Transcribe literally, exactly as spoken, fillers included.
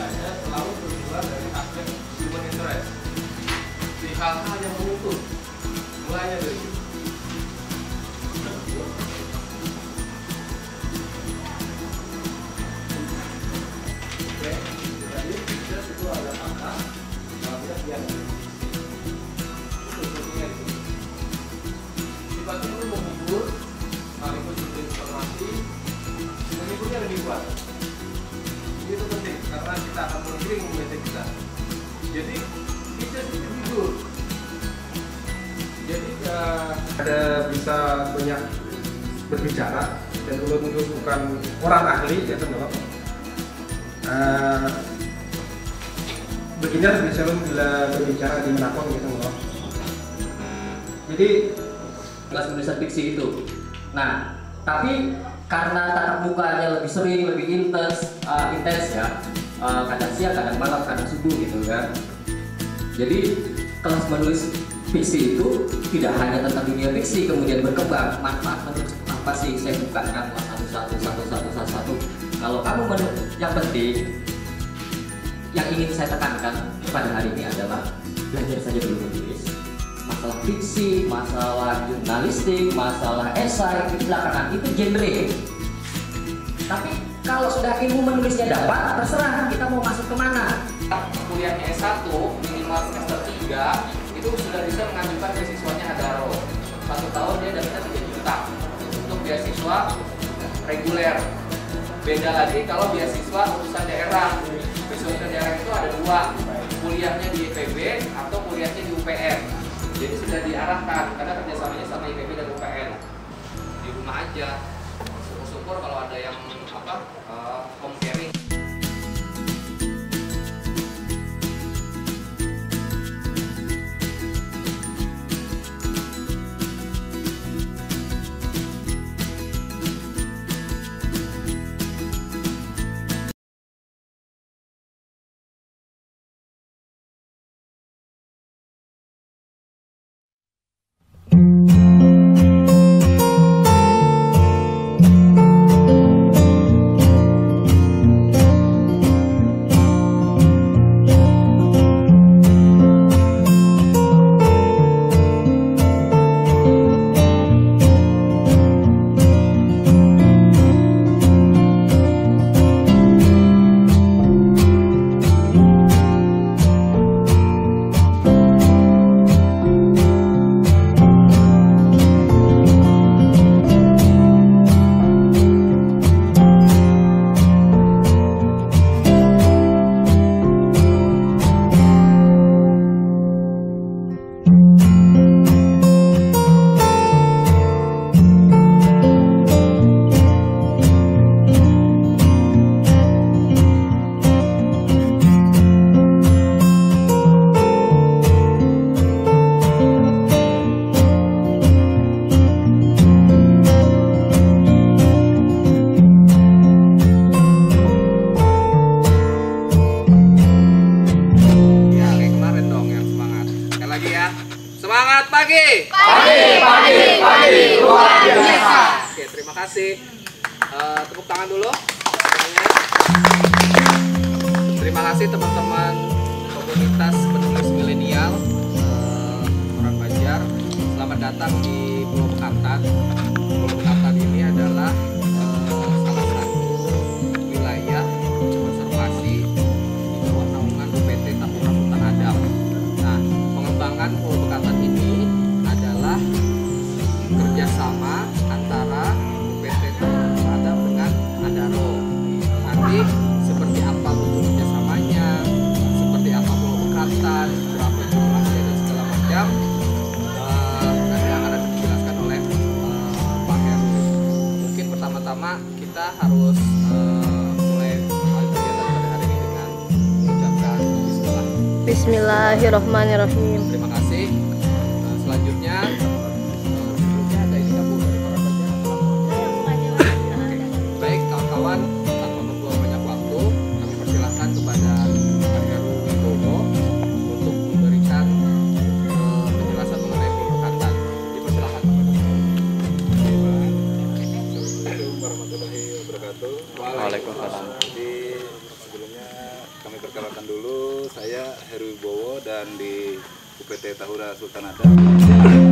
biasanya selalu bermula dari aspek human interest, di hal-hal yang menuntut, mulainya dari situ. Oke, jadi interest itu ada kata, namanya yang sifatnya itu menghibur, sekaligus memberi informasi, menghiburnya lebih kuat. Itu penting karena kita akan menggiring membaca kita. Jadi kita itu hidur. Jadi uh, ada bisa banyak berbicara dan ulut-ulut bukan orang ahli ya teman-teman. Uh, beginner bisa bila berbicara di manapun gitu teman-teman. Jadi kelas penulisan fiksi itu. Nah, tapi karena tatap mukanya lebih sering, lebih intens, uh, intens ya, uh, kadang siang, kadang malam, kadang subuh gitu kan. Jadi kelas menulis fiksi itu tidak hanya tentang dunia fiksi kemudian berkembang. Manfaat menulis apa sih? Saya bukakan satu satu satu satu satu satu. Kalau kamu menulis, yang penting, yang ingin saya tekankan pada hari ini adalah belajar saja dulu menulis. Masalah fiksi, masalah jurnalistik, masalah esai, di belakangan itu genre. Tapi kalau sudah ilmu menulisnya dapat, terserah kita mau masuk kemana. Kuliahnya S satu, minimal semester tiga, itu sudah bisa mengajukan beasiswanya Adaro. Satu tahun dia dapatnya tiga juta untuk beasiswa reguler. Beda lagi kalau beasiswa urusan daerah. Beasiswa daerah itu ada dua, kuliahnya di I P B atau kuliahnya di U P N. Jadi sudah diarahkan karena kerjasamanya sama I P B dan U P N. Di rumah aja. Syukur-syukur kalau ada yang apa uh, home sharing. Semangat pagi! Pagi, pagi, pagi, luar biasa. Oke, terima kasih. Uh, tepuk tangan dulu. Terima kasih teman-teman komunitas penulis milenial uh, orang Banjar. Selamat datang di Pulau Bekantan. Pulau Bekantan ini adalah uh, salah satu wilayah konservasi di bawah naungan U P T Tahunan Hutan Adat. Nah, pengembangan Pulau Bekantan ini adalah kerjasama antara U P T Tahunan Hutan Adat dengan Adaro. Nanti seperti apa bentuk kerjasamanya, seperti apa Pulau Bekantan, berapa jumlahnya dan segala macam, uh, nanti akan dijelaskan oleh uh, Pak Heru. Mungkin pertama-tama kita harus uh, mulai kegiatan pada hari ini dengan mengucapkan Bismillah. Bismillahirrahmanirrahim. Terima kasih. Uh, selanjutnya uh, sebelumnya ada ini Bu dari para pelajar. Oke. Baik kawan-kawan, tanpa membuang banyak waktu, kami persilahkan kepada Pak Heru Wibowo untuk memberikan uh, penjelasan mengenai Pulau Bekantan. Dipersilahkan kepada Assalamualaikum warahmatullahi wabarakatuh. Waalaikumsalam. Jadi sebelumnya kami perkenalkan dulu, saya Heru Wibowo dan di U P T Tahura Sultan Adam.